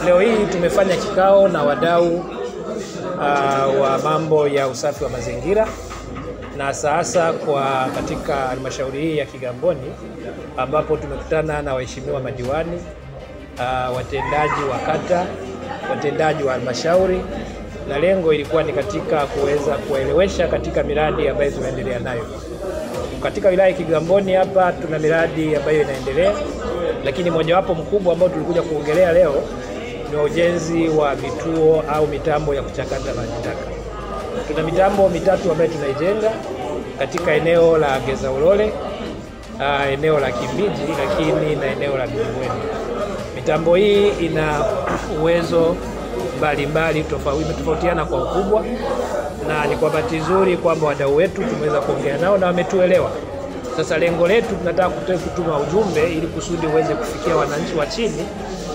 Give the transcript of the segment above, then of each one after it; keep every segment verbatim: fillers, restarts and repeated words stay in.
Leo hii tumefanya kikao na wadau uh, wa mambo ya usafi wa mazingira, na sasa kwa katika halmashauri hii ya Kigamboni, ambapo tumekutana na waheshimiwa madiwani, uh, watendaji wa kata, watendaji wa halmashauri, na lengo ilikuwa ni katika kuweza kuelewesha katika miradi ambayo tunaendelea nayo. Katika wilaya ya Kigamboni hapa tuna miradi ambayo inaendelea, lakini mojawapo mkubwa ambao tulikuja kuongelea leo ni ujenzi wa vituo au mitambo ya kuchakata maji taka. Tuna mitambo mitatu ambayo tunaijenga katika eneo la Gezaulole, uh, eneo la Kimbiji, lakini na eneo la Bigibweni. Mitambo hii ina uwezo mbalimbali tofauti, tofautiana kwa ukubwa, na ni kwa bahati nzuri kwamba wadau wetu tumeweza kuongea nao na wametuelewa. Sasa lengo letu tunataka kutuma ujumbe ili kusudi uweze kufikia wananchi wa chini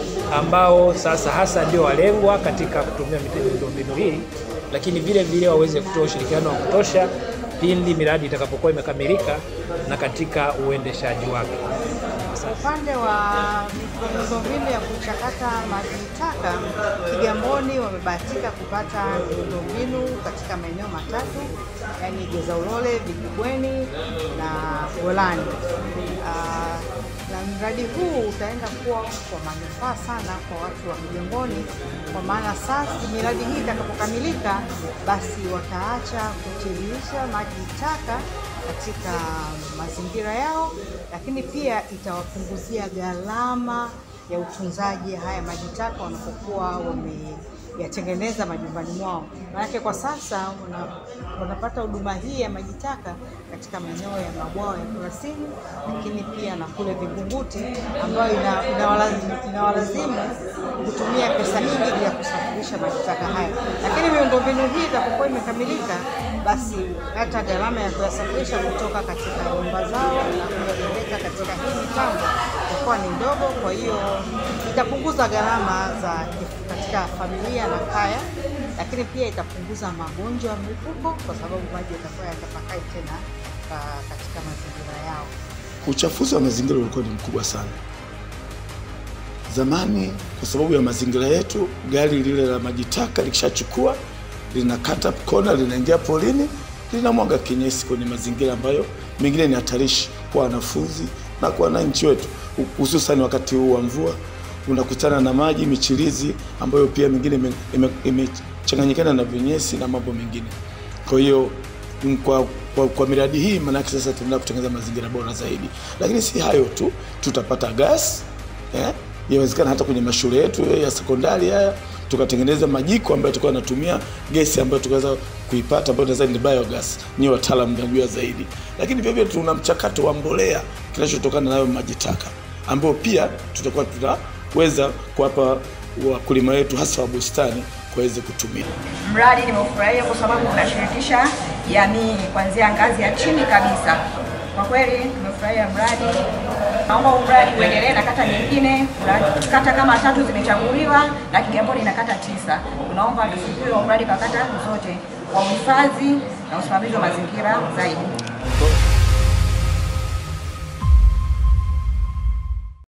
ambao sasa hasa ndio walengwa katika kutumia miundombinu hii, lakini vile vile waweze kutoa ushirikiano wa kutosha pindi miradi itakapokuwa imekamilika na katika uendeshaji wake. Upande wa miundombinu ya kuchakata maji taka, Kigamboni wamebahatika kupata miundombinu katika maeneo matatu, yani Gezaulole, Bigibweni na Golani. Uh, na mradi huu utaenda kuwa kwa manufaa sana kwa watu wa Kigamboni, kwa maana sasa miradi hii itakapokamilika, basi wataacha kutiririsha maji taka katika mazingira yao, lakini pia itawapunguzia gharama ya utunzaji haya maji taka wanapokuwa wameyatengeneza majumbani mwao. Maana kwa sasa wanapata huduma hii ya maji taka katika maeneo ya mabwawa ya Kurasini, lakini pia na kule Vingunguti, ambayo inawalazimu ina kutumia pesa nyingi ya kusafirisha maji taka haya. Lakini miundombinu hii itakapokuwa imekamilika, basi hata gharama ya kuyasafirisha kutoka katika nyumba zao na kuyapeleka katika hii mitambo itakuwa ni ndogo. Kwa hiyo itapunguza gharama za katika familia na kaya, lakini pia itapunguza magonjwa ya mlipuko kwa sababu maji yatakuwa yatapakai tena katika mazingira yao. Uchafuzi wa mazingira ulikuwa ni mkubwa sana zamani, kwa sababu ya mazingira yetu. Gari lile la maji taka likishachukua linakata kona, linaingia polini, linamwaga kinyesi kwenye mazingira ambayo mengine ni hatarishi kwa wanafunzi na kwa wananchi wetu, hususan wakati huu wa mvua. Unakutana na maji michirizi ambayo pia mengine imechanganyikana na vinyesi na mambo mengine. Kwa hiyo kwa, kwa, kwa miradi hii maana sasa tunaenda kutengeneza mazingira bora zaidi. Lakini si hayo tu, tutapata gas, eh? Inawezekana hata kwenye mashule yetu ya sekondari haya tukatengeneza majiko ambayo tutakuwa tunatumia gesi ambayo tukaweza kuipata, ambayo nadhani ni biogas. Ni wataalamu mnajua zaidi. Lakini pia tuna mchakato wa mbolea kinachotokana nayo maji taka, ambao pia tutakuwa tunaweza kuwapa wakulima wetu hasa wa bustani kuweza kutumia. Mradi nimeufurahia kwa sababu unashirikisha jamii kuanzia ngazi ya chini kabisa. Kwa kweli tumefurahia mradi. Naomba mradi uendelee na kata nyingine. Kata kama tatu zimechaguliwa na Kigamboni na kata tisa. Tunaomba tufikie mradi kwa kata zote kwa uhifadhi na usimamizi wa mazingira zaidi.